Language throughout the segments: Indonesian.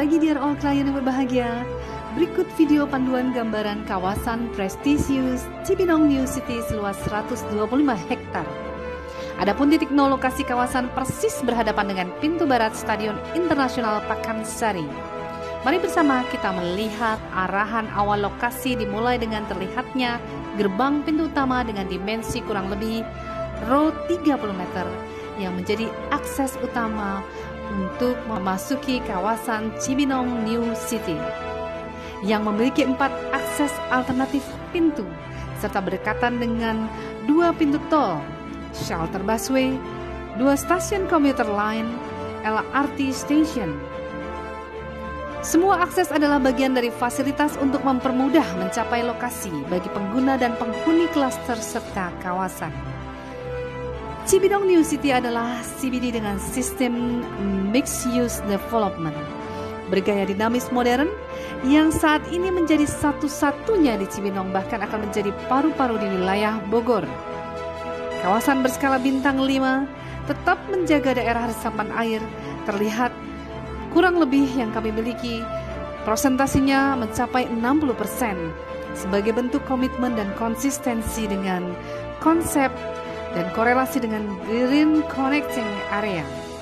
pagi dear all klien yang berbahagia. Berikut video panduan gambaran kawasan prestisius Cibinong New City seluas 125 hektar. Adapun titik nol lokasi kawasan persis berhadapan dengan pintu barat Stadion Internasional Pakansari. Mari bersama kita melihat arahan awal lokasi dimulai dengan terlihatnya gerbang pintu utama dengan dimensi kurang lebih row 30 meter yang menjadi akses utama untuk memasuki kawasan Cibinong New City yang memiliki 4 akses alternatif pintu serta berdekatan dengan 2 pintu tol, shelter busway, 2 stasiun komuter line, LRT station. Semua akses adalah bagian dari fasilitas untuk mempermudah mencapai lokasi bagi pengguna dan penghuni klaster serta kawasan. Cibinong New City adalah CBD dengan sistem mixed use development bergaya dinamis modern yang saat ini menjadi satu-satunya di Cibinong, bahkan akan menjadi paru-paru di wilayah Bogor. Kawasan berskala bintang 5 tetap menjaga daerah resapan air. Terlihat kurang lebih yang kami miliki prosentasinya mencapai 60% sebagai bentuk komitmen dan konsistensi dengan konsep dan korelasi dengan Green Connecting Area.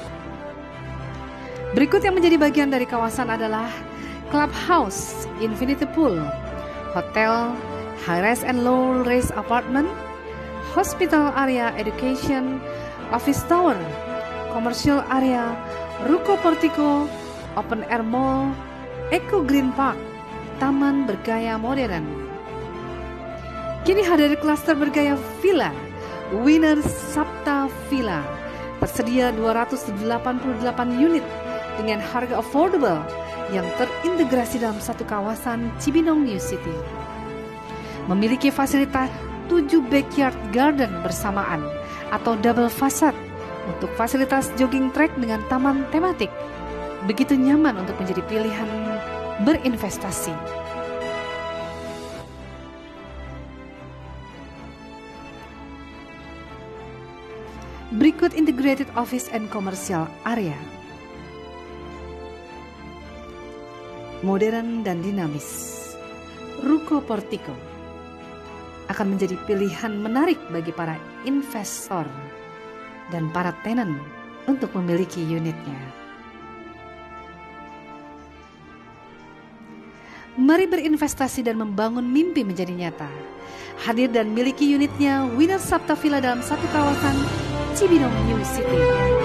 Berikut yang menjadi bagian dari kawasan adalah Clubhouse, Infinity Pool, Hotel, High-rise and Low-rise Apartment, Hospital Area Education, Office Tower, Commercial Area, Ruko Portico, Open Air Mall, Eco Green Park, Taman bergaya modern. Kini hadir klaster bergaya villa, Winner Sapta Villa, tersedia 288 unit dengan harga affordable yang terintegrasi dalam satu kawasan Cibinong New City. Memiliki fasilitas 7 backyard garden bersamaan atau double facade untuk fasilitas jogging track dengan taman tematik. Begitu nyaman untuk menjadi pilihan berinvestasi. Berikut integrated office and commercial area. Modern dan dinamis. Ruko Portico akan menjadi pilihan menarik bagi para investor dan para tenan untuk memiliki unitnya. Mari berinvestasi dan membangun mimpi menjadi nyata. Hadir dan miliki unitnya Winner Sapta Villa dalam satu kawasan Cibinong New City.